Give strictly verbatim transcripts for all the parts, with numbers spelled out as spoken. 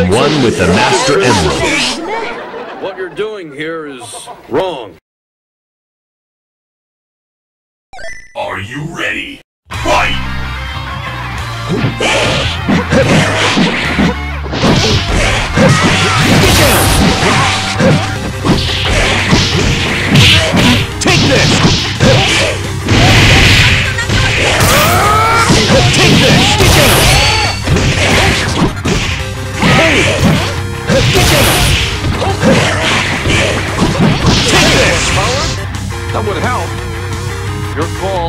and one with the Master Emerald. What you're doing here is wrong. Are you ready? Fight! Take this! Take this! Hey! Get down! Take this! That would help. Your call.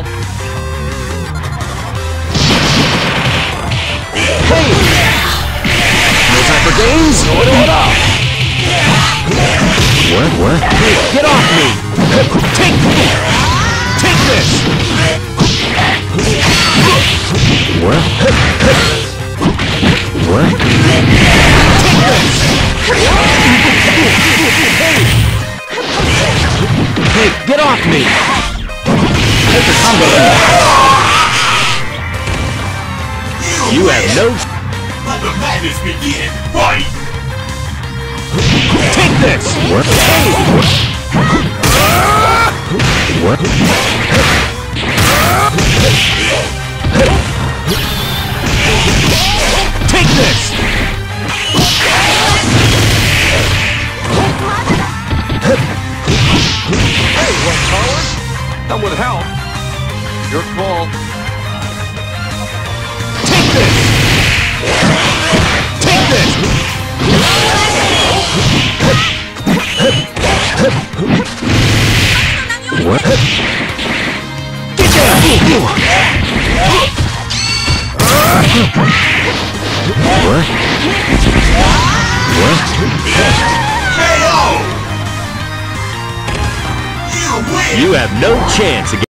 Hey! No time for games? What up? What? What? Hey, get off me! Take Take this! What? What? Take this! Hey, get off me! That's a combo. You have no... Let the madness begin! Fight! Take this! What? What? Take this! Hey, what power? That would help. Your call. Take this! Take this! What? Get down! What? What? K O! You win! You have no chance against